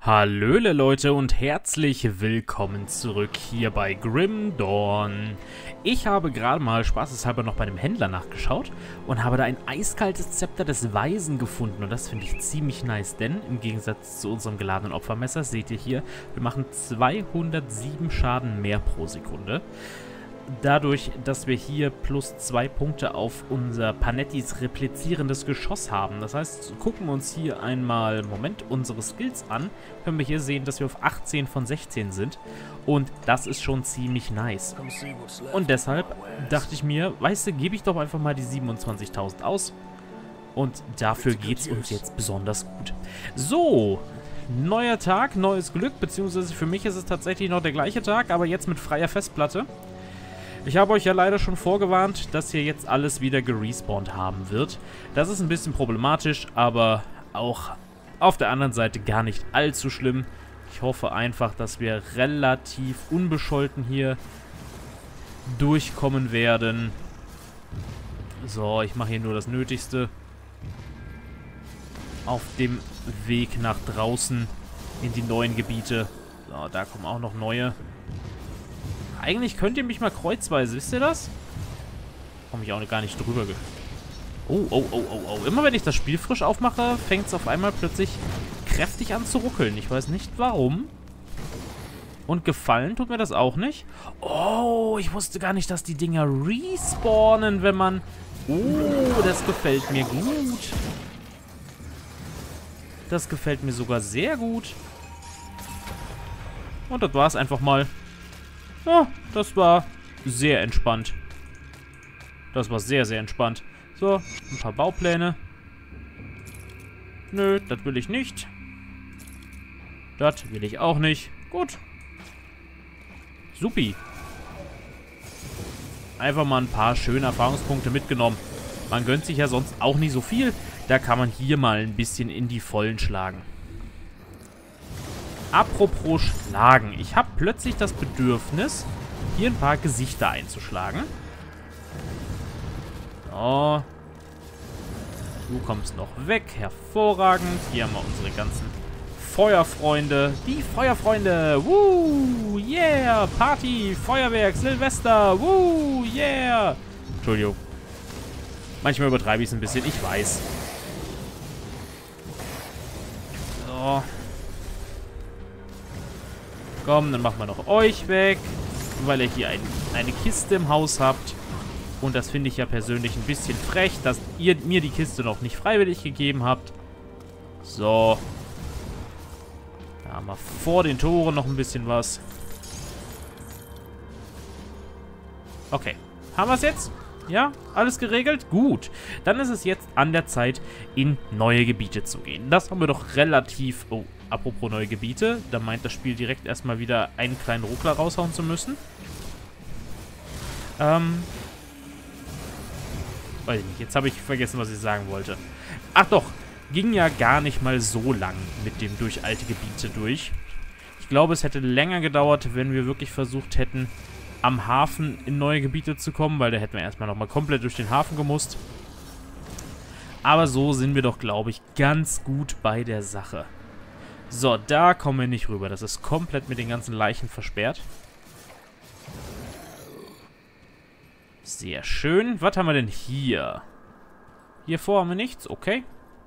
Hallöle Leute und herzlich willkommen zurück hier bei Grim Dawn. Ich habe gerade mal spaßeshalber noch bei einem Händler nachgeschaut und habe da ein eiskaltes Zepter des Weisen gefunden und das finde ich ziemlich nice, denn im Gegensatz zu unserem geladenen Opfermesser seht ihr hier, wir machen 207 Schaden mehr pro Sekunde. Dadurch, dass wir hier plus 2 Punkte auf unser Panettis replizierendes Geschoss haben. Das heißt, gucken wir uns hier einmal, unsere Skills an, können wir hier sehen, dass wir auf 18 von 16 sind. Und das ist schon ziemlich nice. Und deshalb dachte ich mir, weißt du, gebe ich doch einfach mal die 27.000 aus. Und dafür geht es uns jetzt besonders gut. So, neuer Tag, neues Glück, beziehungsweise für mich ist es tatsächlich noch der gleiche Tag, aber jetzt mit freier Festplatte. Ich habe euch ja leider schon vorgewarnt, dass hier jetzt alles wieder gerespawnt haben wird. Das ist ein bisschen problematisch, aber auch auf der anderen Seite gar nicht allzu schlimm. Ich hoffe einfach, dass wir relativ unbescholten hier durchkommen werden. So, ich mache hier nur das Nötigste. Auf dem Weg nach draußen in die neuen Gebiete. So, da kommen auch noch neue. Eigentlich könnt ihr mich mal kreuzweise, wisst ihr das? Komme ich auch gar nicht drüber. Oh. Immer wenn ich das Spiel frisch aufmache, fängt es auf einmal plötzlich kräftig an zu ruckeln. Ich weiß nicht warum. Und gefallen tut mir das auch nicht. Oh, ich wusste gar nicht, dass die Dinger respawnen, wenn man... Oh, das gefällt mir gut. Das gefällt mir sogar sehr gut. Und das war es einfach mal. Ja, das war sehr entspannt. Das war sehr, sehr entspannt. So, ein paar Baupläne. Nö, das will ich nicht. Das will ich auch nicht. Gut. Supi. Einfach mal ein paar schöne Erfahrungspunkte mitgenommen. Man gönnt sich ja sonst auch nicht so viel. Da kann man hier mal ein bisschen in die Vollen schlagen. Apropos Schlagen. Ich habe plötzlich das Bedürfnis, hier ein paar Gesichter einzuschlagen. So. Du kommst noch weg. Hervorragend. Hier haben wir unsere ganzen Feuerfreunde. Die Feuerfreunde. Woo, yeah. Party, Feuerwerk, Silvester. Woo, yeah. Entschuldigung. Manchmal übertreibe ich es ein bisschen. Ich weiß. So. Komm, dann machen wir noch euch weg, weil ihr hier eine Kiste im Haus habt. Und das finde ich ja persönlich ein bisschen frech, dass ihr mir die Kiste noch nicht freiwillig gegeben habt. So. Da haben wir vor den Toren noch ein bisschen was. Okay. Haben wir es jetzt? Ja? Alles geregelt? Gut. Dann ist es jetzt an der Zeit, in neue Gebiete zu gehen. Das haben wir doch relativ... Oh. Apropos neue Gebiete, da meint das Spiel direkt erstmal wieder einen kleinen Ruckler raushauen zu müssen. Weiß ich nicht, jetzt habe ich vergessen, was ich sagen wollte. Ach doch, ging ja gar nicht mal so lang mit dem durch alte Gebiete durch. Ich glaube, es hätte länger gedauert, wenn wir wirklich versucht hätten, am Hafen in neue Gebiete zu kommen, weil da hätten wir erstmal nochmal komplett durch den Hafen gemusst. Aber so sind wir doch, glaube ich, ganz gut bei der Sache. So, da kommen wir nicht rüber. Das ist komplett mit den ganzen Leichen versperrt. Sehr schön. Was haben wir denn hier? Hiervor haben wir nichts. Okay.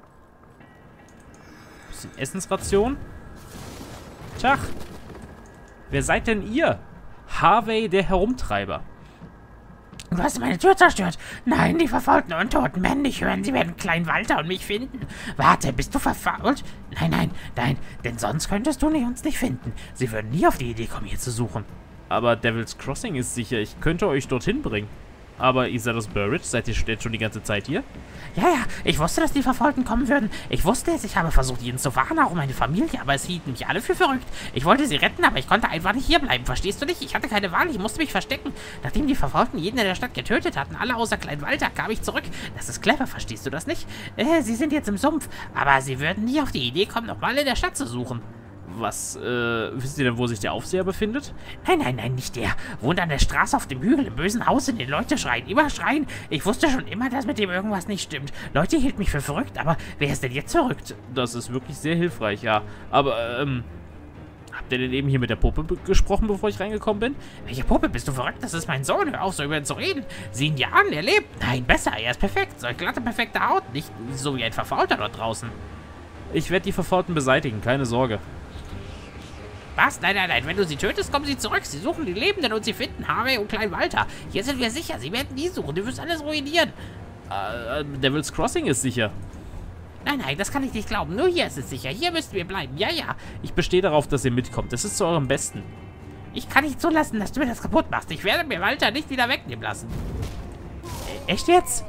Bisschen Essensration. Tag. Wer seid denn ihr? Harvey, der Herumtreiber. Du hast meine Tür zerstört. Nein, die verfaulten Untoten werden dich hören. Sie werden Klein Walter und mich finden. Warte, bist du verfault? Nein, denn sonst könntest du uns nicht finden. Sie würden nie auf die Idee kommen, hier zu suchen. Aber Devil's Crossing ist sicher. Ich könnte euch dorthin bringen. Aber ihr seid aus Burridge. Seid ihr jetzt schon die ganze Zeit hier? Ja, ich wusste, dass die Verfolgten kommen würden. Ich wusste es. Ich habe versucht, jeden zu warnen, auch meine Familie. Aber es hielten mich alle für verrückt. Ich wollte sie retten, aber ich konnte einfach nicht hierbleiben. Verstehst du nicht? Ich hatte keine Wahl. Ich musste mich verstecken. Nachdem die Verfolgten jeden in der Stadt getötet hatten, alle außer Klein Walter, kam ich zurück. Das ist clever, verstehst du das nicht? Sie sind jetzt im Sumpf. Aber sie würden nie auf die Idee kommen, nochmal in der Stadt zu suchen. Was, wisst ihr denn, wo sich der Aufseher befindet? Nein, nein, nein, nicht der. Wohnt an der Straße auf dem Hügel, im bösen Haus, in den Leute schreien, immer schreien. Ich wusste schon immer, dass mit dem irgendwas nicht stimmt. Leute hielten mich für verrückt, aber wer ist denn jetzt verrückt? Das ist wirklich sehr hilfreich, ja. Aber, habt ihr denn eben hier mit der Puppe gesprochen, bevor ich reingekommen bin? Welche Puppe? Bist du verrückt? Das ist mein Sohn. Hör auf, so über ihn zu reden. Sieh ihn dir an, er lebt. Nein, besser, er ist perfekt. So eine glatte, perfekte Haut. Nicht so wie ein Verfaulter dort draußen. Ich werde die Verfaulten beseitigen, keine Sorge. Was? Nein, nein, nein. Wenn du sie tötest, kommen sie zurück. Sie suchen die Lebenden und sie finden Harvey und Klein Walter. Hier sind wir sicher. Sie werden nie suchen. Du wirst alles ruinieren. Devil's Crossing ist sicher. Nein, nein, das kann ich nicht glauben. Nur hier ist es sicher. Hier müssen wir bleiben. Ja, ja. Ich bestehe darauf, dass ihr mitkommt. Das ist zu eurem Besten. Ich kann nicht zulassen, dass du mir das kaputt machst. Ich werde mir Walter nicht wieder wegnehmen lassen. Echt jetzt?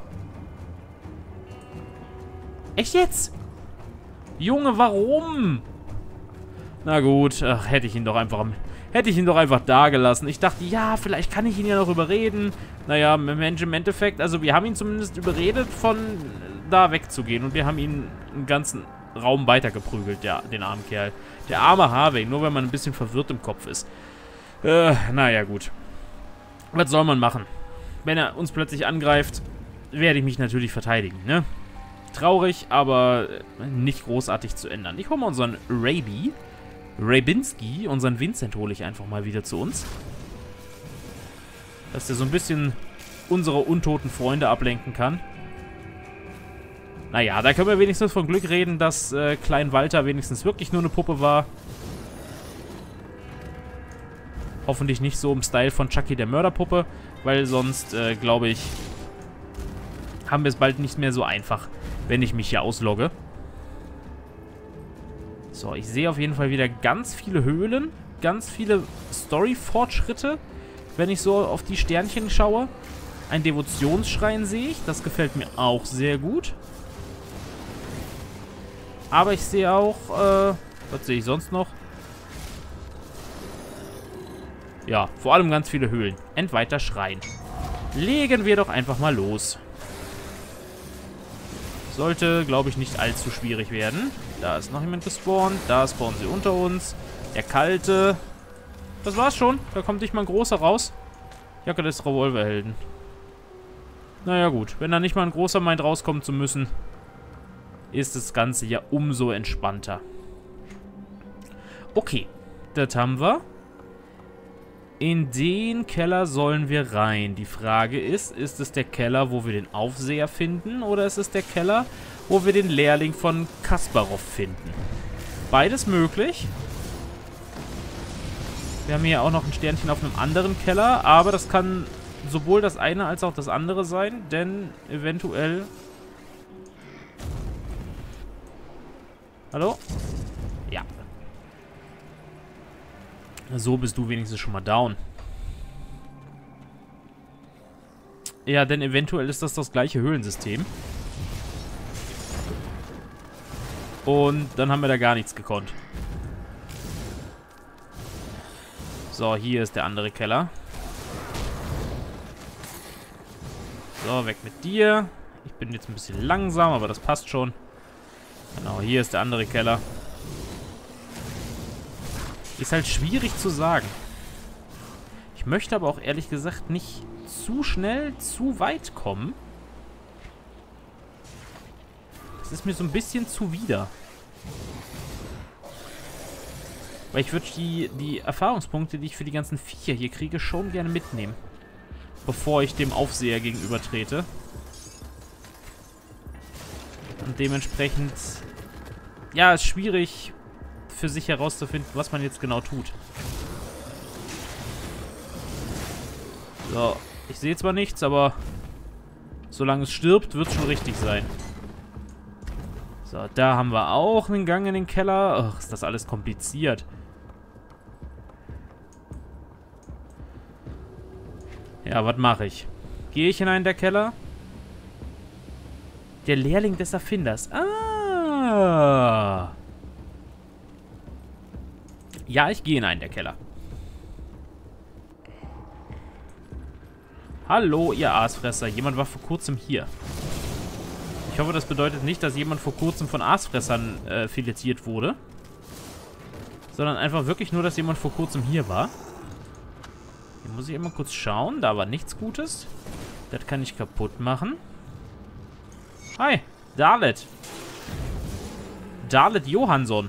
Echt jetzt? Junge, warum? Na gut, ach, hätte ich ihn doch einfach da gelassen. Ich dachte, ja, vielleicht kann ich ihn ja noch überreden. Naja, Mensch, im Endeffekt, also wir haben ihn zumindest überredet, von da wegzugehen. Und wir haben ihn einen ganzen Raum weitergeprügelt, ja, den armen Kerl. Der arme Harvey, nur wenn man ein bisschen verwirrt im Kopf ist. Naja, gut. Was soll man machen? Wenn er uns plötzlich angreift, werde ich mich natürlich verteidigen, ne? Traurig, aber nicht großartig zu ändern. Ich hole mal unseren Rabinski, unseren Vincent hole ich einfach mal wieder zu uns. Dass der so ein bisschen unsere untoten Freunde ablenken kann. Naja, da können wir wenigstens von Glück reden, dass Klein Walter wenigstens wirklich nur eine Puppe war. Hoffentlich nicht so im Style von Chucky der Mörderpuppe, weil sonst, glaube ich, haben wir es bald nicht mehr so einfach, wenn ich mich hier auslogge. So, ich sehe auf jeden Fall wieder ganz viele Höhlen, ganz viele Story-Fortschritte, wenn ich so auf die Sternchen schaue. Ein Devotionsschrein sehe ich, das gefällt mir auch sehr gut. Aber ich sehe auch, was sehe ich sonst noch? Ja, vor allem ganz viele Höhlen. Entweiter Schrein. Legen wir doch einfach mal los. Sollte, glaube ich, nicht allzu schwierig werden. Da ist noch jemand gespawnt. Da spawnen sie unter uns. Der Kalte. Das war's schon. Da kommt nicht mal ein großer raus. Jacke des Revolverhelden. Naja gut. Wenn da nicht mal ein großer meint, rauskommen zu müssen, ist das Ganze ja umso entspannter. Okay. Das haben wir. In den Keller sollen wir rein. Die Frage ist es der Keller, wo wir den Aufseher finden, oder ist es der Keller, wo wir den Lehrling von Kasparov finden? Beides möglich. Wir haben hier auch noch ein Sternchen auf einem anderen Keller, aber das kann sowohl das eine als auch das andere sein, denn eventuell... Hallo? Ja. So bist du wenigstens schon mal down. Ja, denn eventuell ist das gleiche Höhlensystem. Und dann haben wir da gar nichts gekonnt. So, hier ist der andere Keller. So, weg mit dir. Ich bin jetzt ein bisschen langsam, aber das passt schon. Genau, hier ist der andere Keller. Ist halt schwierig zu sagen. Ich möchte aber auch ehrlich gesagt nicht zu schnell zu weit kommen. Das ist mir so ein bisschen zuwider. Weil ich würde die Erfahrungspunkte, die ich für die ganzen Viecher hier kriege, schon gerne mitnehmen. Bevor ich dem Aufseher gegenüber trete. Und dementsprechend... Ja, ist schwierig für sich herauszufinden, was man jetzt genau tut. So, ich sehe zwar nichts, aber solange es stirbt, wird es schon richtig sein. So, da haben wir auch einen Gang in den Keller. Ach, ist das alles kompliziert. Ja, was mache ich? Gehe ich hinein in den Keller? Der Lehrling des Erfinders. Ah! Ja, ich gehe hinein in den Keller. Hallo, ihr Aasfresser. Jemand war vor kurzem hier. Ich hoffe, das bedeutet nicht, dass jemand vor kurzem von Aasfressern filetiert wurde. sondern einfach wirklich nur, dass jemand vor kurzem hier war. Hier muss ich immer kurz schauen. Da war nichts Gutes. Das kann ich kaputt machen. Hi, Dalet. Dalet Johansson.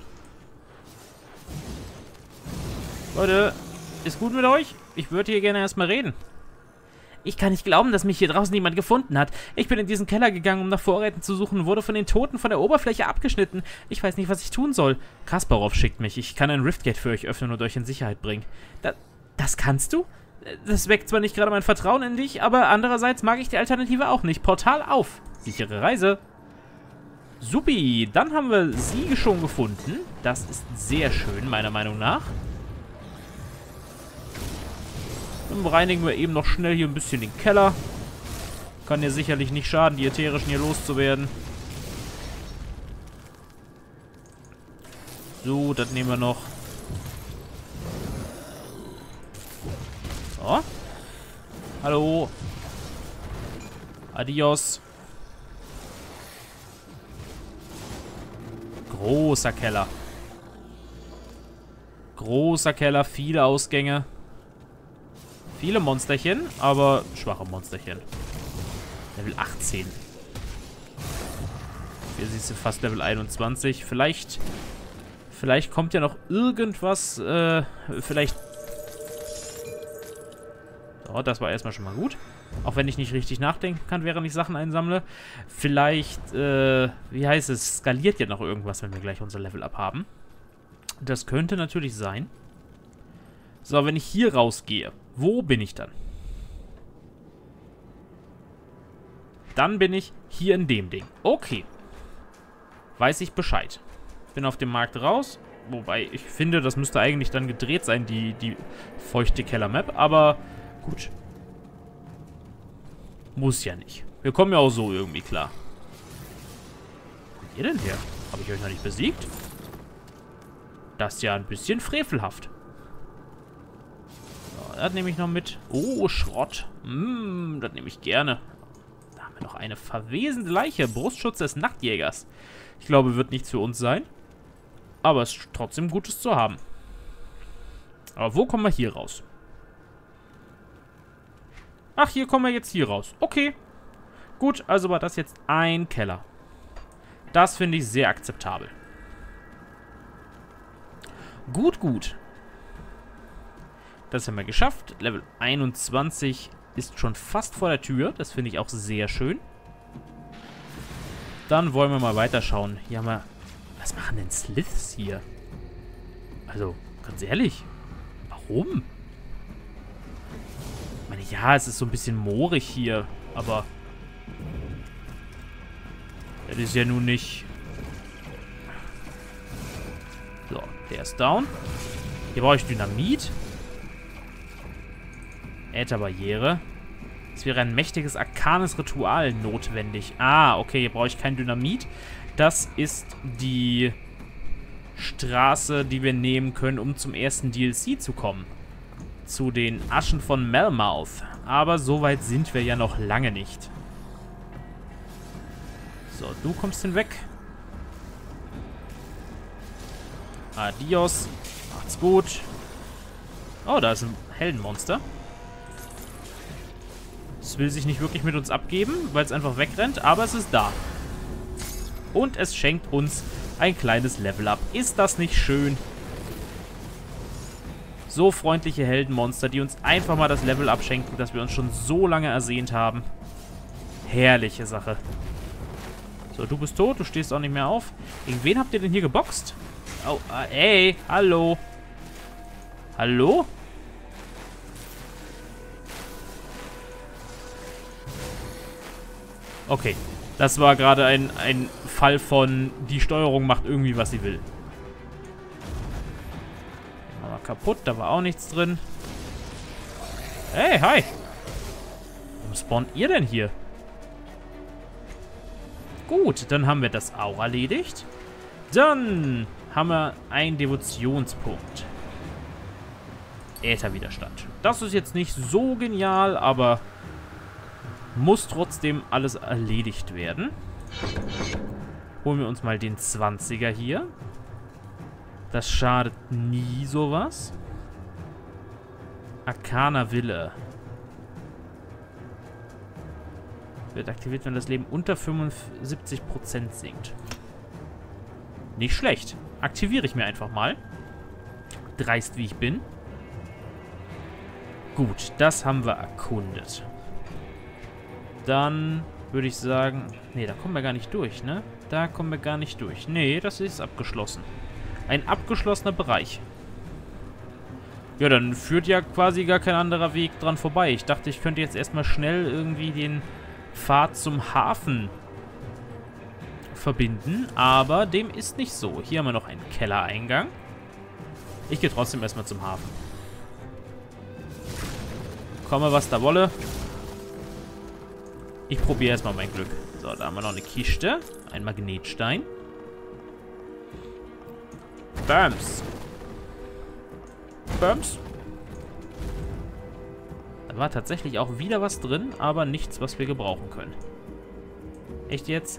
Leute, ist gut mit euch? Ich würde hier gerne erstmal reden. Ich kann nicht glauben, dass mich hier draußen niemand gefunden hat. Ich bin in diesen Keller gegangen, um nach Vorräten zu suchen und wurde von den Toten von der Oberfläche abgeschnitten. Ich weiß nicht, was ich tun soll. Kasparov schickt mich. Ich kann ein Riftgate für euch öffnen und euch in Sicherheit bringen. Das kannst du? Das weckt zwar nicht gerade mein Vertrauen in dich, aber andererseits mag ich die Alternative auch nicht. Portal auf. Sichere Reise. Supi, dann haben wir Siege schon gefunden. Das ist sehr schön, meiner Meinung nach. Dann bereinigen wir eben noch schnell hier ein bisschen den Keller. Kann ja sicherlich nicht schaden, die Ätherischen hier loszuwerden. So, das nehmen wir noch. So. Hallo. Adios. Großer Keller. Großer Keller, viele Ausgänge. Viele Monsterchen, aber schwache Monsterchen. Level 18. Hier siehst du fast Level 21. Vielleicht kommt ja noch irgendwas. Vielleicht. So, das war erstmal schon mal gut. Auch wenn ich nicht richtig nachdenken kann, während ich Sachen einsammle. Vielleicht, wie heißt es? Skaliert ja noch irgendwas, wenn wir gleich unser Level-Up haben. Das könnte natürlich sein. So, wenn ich hier rausgehe, wo bin ich dann? Dann bin ich hier in dem Ding. Okay. Weiß ich Bescheid. Bin auf dem Markt raus. Wobei, ich finde, das müsste eigentlich dann gedreht sein, die feuchte Keller-Map. Aber gut. Muss ja nicht. Wir kommen ja auch so irgendwie klar. Wo kommt ihr denn her? Habe ich euch noch nicht besiegt? Das ist ja ein bisschen frevelhaft. So, das nehme ich noch mit. Oh, Schrott. Das nehme ich gerne. Da haben wir noch eine verwesende Leiche. Brustschutz des Nachtjägers. Ich glaube, wird nichts für uns sein. Aber es ist trotzdem Gutes zu haben. Aber wo kommen wir hier raus? Ach, hier kommen wir jetzt hier raus. Okay. Gut, also war das jetzt ein Keller. Das finde ich sehr akzeptabel. Gut, gut. Das haben wir geschafft. Level 21 ist schon fast vor der Tür. Das finde ich auch sehr schön. Dann wollen wir mal weiterschauen. Hier haben wir... Was machen denn Sliths hier? Also, ganz ehrlich. Warum? Ich meine, ja, es ist so ein bisschen moorig hier. Aber... das ist ja nun nicht... So, der ist down. Hier brauche ich Dynamit. Ätherbarriere. Es wäre ein mächtiges, arkanes Ritual notwendig. Ah, okay, hier brauche ich kein Dynamit. Das ist die Straße, die wir nehmen können, um zum ersten DLC zu kommen. Zu den Aschen von Melmouth. Aber so weit sind wir ja noch lange nicht. So, du kommst hinweg. Adios. Macht's gut. Oh, da ist ein Heldenmonster. Es will sich nicht wirklich mit uns abgeben, weil es einfach wegrennt, aber es ist da. Und es schenkt uns ein kleines Level-Up. Ist das nicht schön? So freundliche Heldenmonster, die uns einfach mal das Level-Up schenken, das wir uns schon so lange ersehnt haben. Herrliche Sache. So, du bist tot, du stehst auch nicht mehr auf. Gegen wen habt ihr denn hier geboxt? Oh, ey, hallo. Hallo? Okay, das war gerade ein Fall von, die Steuerung macht irgendwie, was sie will. Den machen wir kaputt, da war auch nichts drin. Hey, hi. Warum spawnt ihr denn hier? Gut, dann haben wir das auch erledigt. Dann haben wir einen Devotionspunkt. Ätherwiderstand. Das ist jetzt nicht so genial, aber muss trotzdem alles erledigt werden. Holen wir uns mal den 20er hier. Das schadet nie sowas. Arcana Wille. Wird aktiviert, wenn das Leben unter 75% sinkt. Nicht schlecht. Aktiviere ich mir einfach mal. Dreist wie ich bin. Gut, das haben wir erkundet. Dann würde ich sagen... Nee, da kommen wir gar nicht durch, ne? Da kommen wir gar nicht durch. Nee, das ist abgeschlossen. Ein abgeschlossener Bereich. Ja, dann führt ja quasi gar kein anderer Weg dran vorbei. Ich dachte, ich könnte jetzt erstmal schnell irgendwie den Pfad zum Hafen verbinden. Aber dem ist nicht so. Hier haben wir noch einen Kellereingang. Ich gehe trotzdem erstmal zum Hafen. Komme, was da wolle. Ich probiere erstmal mein Glück. So, da haben wir noch eine Kiste. Ein Magnetstein. Bams. Bams. Da war tatsächlich auch wieder was drin, aber nichts, was wir gebrauchen können. Echt jetzt?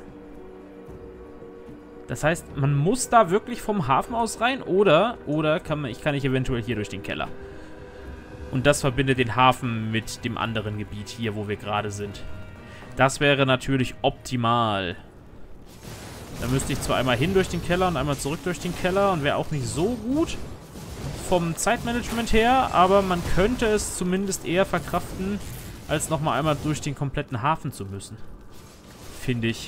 Das heißt, man muss da wirklich vom Hafen aus rein oder kann ich eventuell hier durch den Keller. Und das verbindet den Hafen mit dem anderen Gebiet hier, wo wir gerade sind. Das wäre natürlich optimal. Da müsste ich zwar einmal hin durch den Keller und einmal zurück durch den Keller und wäre auch nicht so gut vom Zeitmanagement her, aber man könnte es zumindest eher verkraften, als nochmal einmal durch den kompletten Hafen zu müssen. Finde ich.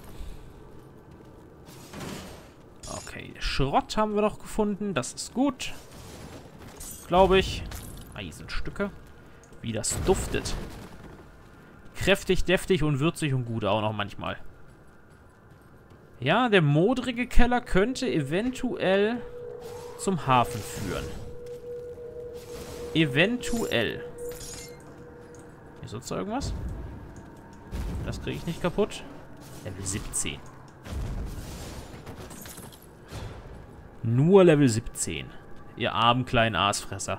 Okay, Schrott haben wir noch gefunden, das ist gut. Glaube ich. Eisenstücke. Wie das duftet. Kräftig, deftig und würzig und gut auch noch manchmal. Ja, der modrige Keller könnte eventuell zum Hafen führen. Eventuell. Ist sonst noch irgendwas? Das kriege ich nicht kaputt. Level 17. Nur Level 17. Ihr armen kleinen Aasfresser.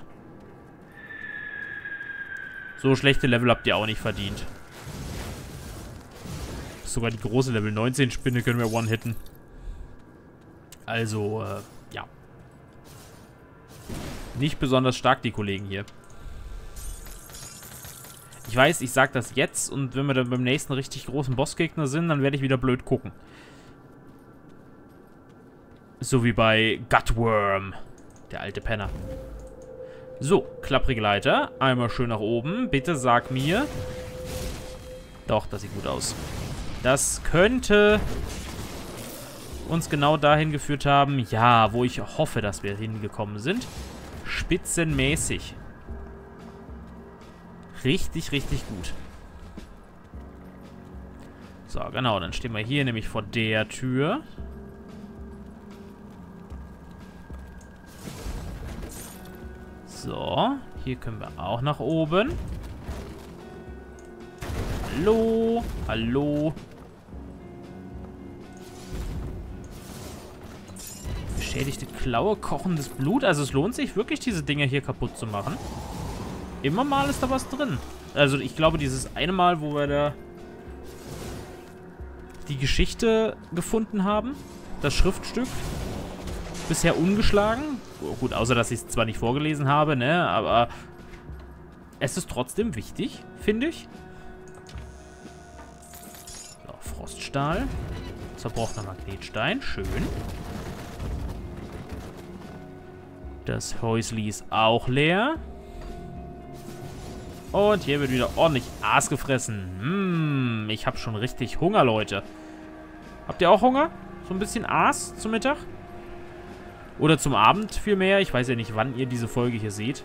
So schlechte Level habt ihr auch nicht verdient. Sogar die große Level 19 Spinne können wir one-hitten. Also, ja. Nicht besonders stark, die Kollegen hier. Ich weiß, ich sag das jetzt und wenn wir dann beim nächsten richtig großen Bossgegner sind, dann werde ich wieder blöd gucken. So wie bei Gutworm. Der alte Penner. So, klapprige Leiter. Einmal schön nach oben. Bitte sag mir. Doch, das sieht gut aus. Das könnte uns genau dahin geführt haben, ja, wo ich hoffe, dass wir hingekommen sind. Spitzenmäßig. Richtig, richtig gut. So, genau, dann stehen wir hier nämlich vor der Tür. So, hier können wir auch nach oben. Hallo, hallo. Beschädigte Klaue, kochendes Blut. Also es lohnt sich wirklich, diese Dinger hier kaputt zu machen. Immer mal ist da was drin. Also ich glaube, dieses eine Mal, wo wir da die Geschichte gefunden haben, das Schriftstück, bisher ungeschlagen. Gut, außer dass ich es zwar nicht vorgelesen habe, ne, aber es ist trotzdem wichtig, finde ich. So, Froststahl. Zerbrochener Magnetstein, schön. Das Häusli ist auch leer. Und hier wird wieder ordentlich Aas gefressen. Ich habe schon richtig Hunger, Leute. Habt ihr auch Hunger? So ein bisschen Aas zum Mittag? Oder zum Abend vielmehr. Ich weiß ja nicht, wann ihr diese Folge hier seht.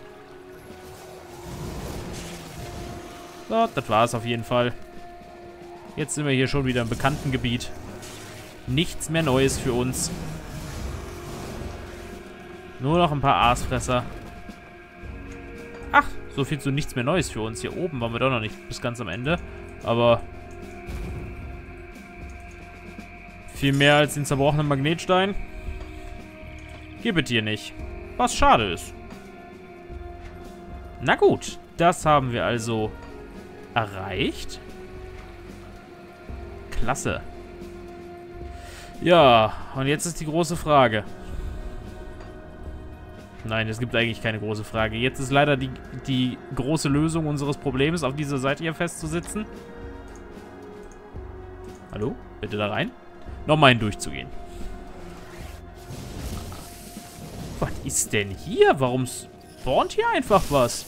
So, das war es auf jeden Fall. Jetzt sind wir hier schon wieder im bekannten Gebiet. Nichts mehr Neues für uns. Nur noch ein paar Aasfresser. Ach, so viel zu nichts mehr Neues für uns. Hier oben waren wir doch noch nicht bis ganz am Ende. Aber viel mehr als den zerbrochenen Magnetstein gibt es hier nicht. Was schade ist. Na gut, das haben wir also erreicht. Klasse. Ja, und jetzt ist die große Frage. Nein, es gibt eigentlich keine große Frage. Jetzt ist leider die große Lösung unseres Problems, auf dieser Seite hier festzusitzen. Hallo? Bitte da rein. Nochmal hindurchzugehen. Was ist denn hier? Warum spawnt hier einfach was?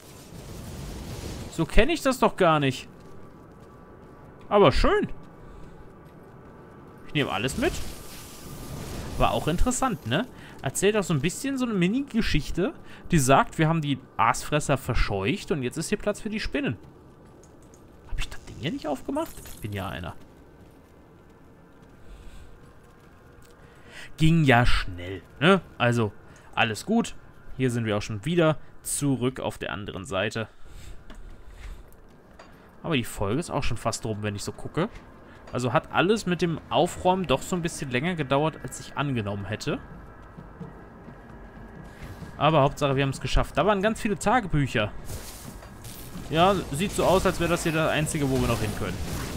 So kenne ich das doch gar nicht. Aber schön. Ich nehme alles mit. War auch interessant, ne? Erzählt auch so ein bisschen so eine Mini-Geschichte, die sagt, wir haben die Aasfresser verscheucht und jetzt ist hier Platz für die Spinnen. Habe ich das Ding hier nicht aufgemacht? Ich bin ja einer. Ging ja schnell, ne? Also, alles gut. Hier sind wir auch schon wieder zurück auf der anderen Seite. Aber die Folge ist auch schon fast rum, wenn ich so gucke. Also hat alles mit dem Aufräumen doch so ein bisschen länger gedauert, als ich angenommen hätte. Aber Hauptsache, wir haben es geschafft. Da waren ganz viele Tagebücher. Ja, sieht so aus, als wäre das hier das Einzige, wo wir noch hin können.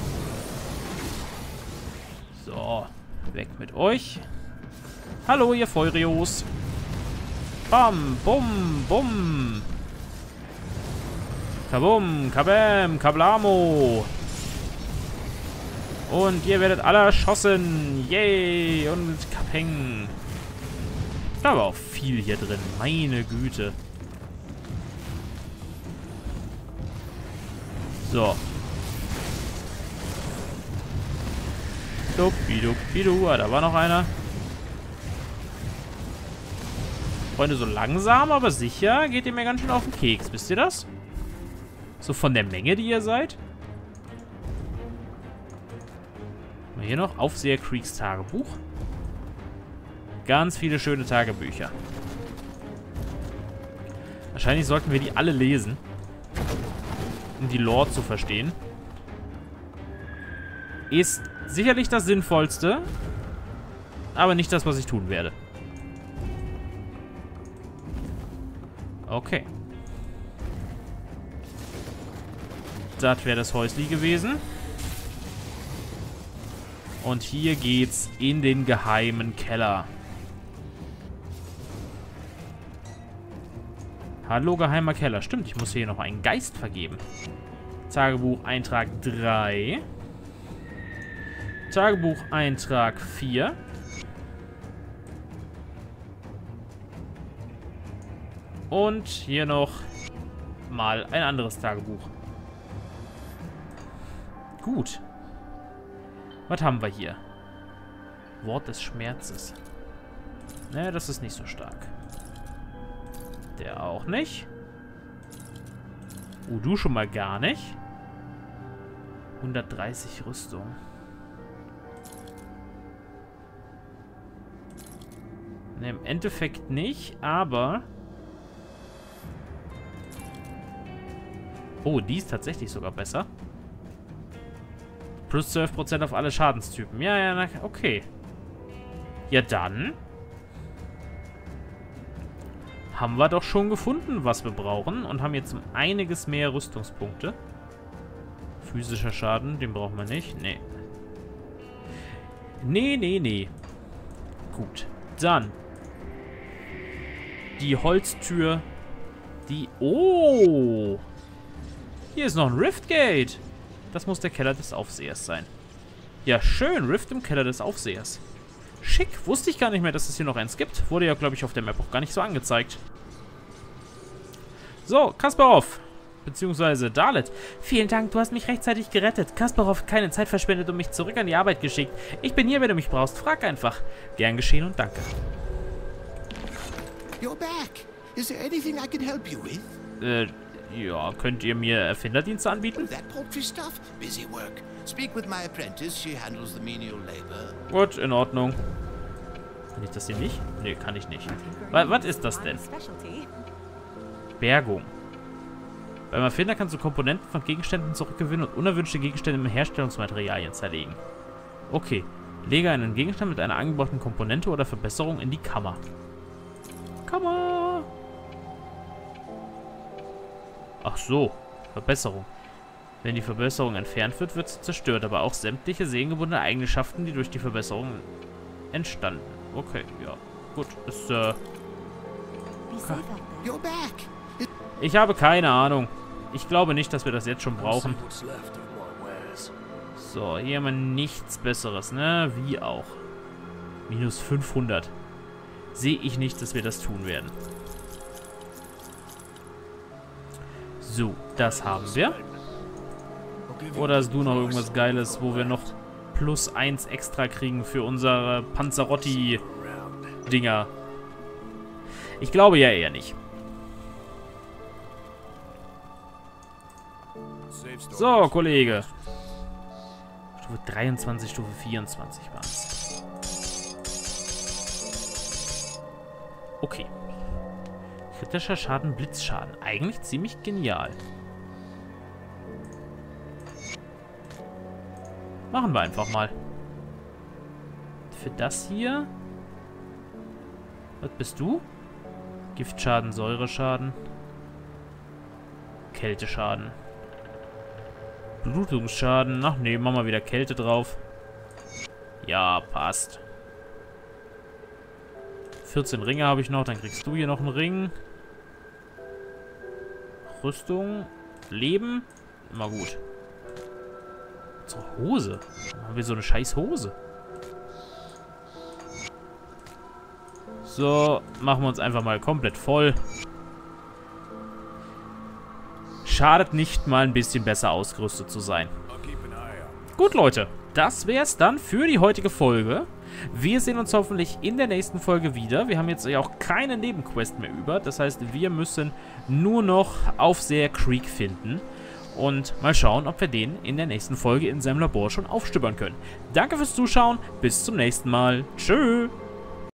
So, weg mit euch. Hallo, ihr Feurios. Bam, bum, bum. Kabum, kabam, kablamo. Und ihr werdet alle erschossen. Yay. Und kapeng. Da war auch viel hier drin. Meine Güte. So. Duppidupidu. Da war noch einer. Freunde, so langsam, aber sicher geht ihr mir ganz schön auf den Keks. Wisst ihr das? So von der Menge, die ihr seid. Hier noch Aufseher Creeks Tagebuch. Ganz viele schöne Tagebücher. Wahrscheinlich sollten wir die alle lesen, um die Lore zu verstehen. Ist sicherlich das Sinnvollste, aber nicht das, was ich tun werde. Okay. Das wäre das Häusli gewesen. Und hier geht's in den geheimen Keller. Hallo, geheimer Keller. Stimmt, ich muss hier noch einen Geist vergeben. Tagebucheintrag 3. Tagebucheintrag 4. Und hier noch mal ein anderes Tagebuch. Gut. Was haben wir hier? Wort des Schmerzes. Ne, das ist nicht so stark. Der auch nicht. Du schon mal gar nicht. 130 Rüstung. Ne, im Endeffekt nicht, aber... Oh, die ist tatsächlich sogar besser. Plus 12% auf alle Schadenstypen. Ja, ja, okay. Ja, dann haben wir doch schon gefunden, was wir brauchen. Und haben jetzt um einiges mehr Rüstungspunkte. Physischer Schaden, den brauchen wir nicht. Nee. Nee, nee, nee. Gut. Dann. Die Holztür. Die... Oh! Hier ist noch ein Riftgate. Das muss der Keller des Aufsehers sein. Ja, schön. Rift im Keller des Aufsehers. Schick. Wusste ich gar nicht mehr, dass es hier noch eins gibt. Wurde ja, glaube ich, auf der Map auch gar nicht so angezeigt. So, Kasparov. Beziehungsweise Dalet. Vielen Dank, du hast mich rechtzeitig gerettet. Kasparov hat keine Zeit verschwendet und mich zurück an die Arbeit geschickt. Ich bin hier, wenn du mich brauchst. Frag einfach. Gern geschehen und danke. You're back. Is there anything I can help you with? Ja, könnt ihr mir Erfinderdienste anbieten? That poultry stuff? Busy work. Speak with my apprentice. She handles the menial labor. Gut, in Ordnung. Kann ich das hier nicht? Nee, kann ich nicht. Was ist das denn? Bergung. Beim Erfinder kannst du Komponenten von Gegenständen zurückgewinnen und unerwünschte Gegenstände in Herstellungsmaterialien zerlegen. Okay. Lege einen Gegenstand mit einer angebrachten Komponente oder Verbesserung in die Kammer. Kammer! Ach so. Verbesserung. Wenn die Verbesserung entfernt wird, wird sie zerstört, aber auch sämtliche seelengebundene Eigenschaften, die durch die Verbesserung entstanden. Okay, ja. Gut, ist, You're back. Ich habe keine Ahnung. Ich glaube nicht, dass wir das jetzt schon brauchen. So, hier haben wir nichts Besseres, ne? Wie auch. Minus 500. Sehe ich nicht, dass wir das tun werden. So, das haben wir. Oder hast du noch irgendwas Geiles, wo wir noch +1 extra kriegen für unsere Panzerotti-Dinger? Ich glaube ja eher nicht. So, Kollege. Stufe 23, Stufe 24 waren es. Okay. Kritischer Schaden, Blitzschaden. Eigentlich ziemlich genial. Machen wir einfach mal. Für das hier. Was bist du? Giftschaden, Säureschaden. Kälteschaden. Blutungsschaden. Ach nee, machen wir wieder Kälte drauf. Ja, passt. 14 Ringe habe ich noch. Dann kriegst du hier noch einen Ring. Rüstung. Leben. Immer gut. Unsere Hose. Warum haben wir so eine scheiß Hose? So, machen wir uns einfach mal komplett voll. Schadet nicht, mal ein bisschen besser ausgerüstet zu sein. Gut, Leute. Das wäre es dann für die heutige Folge. Wir sehen uns hoffentlich in der nächsten Folge wieder. Wir haben jetzt ja auch keine Nebenquest mehr über. Das heißt, wir müssen nur noch Aufseher Creek finden. Und mal schauen, ob wir den in der nächsten Folge in seinem Labor schon aufstöbern können. Danke fürs Zuschauen. Bis zum nächsten Mal. Tschö.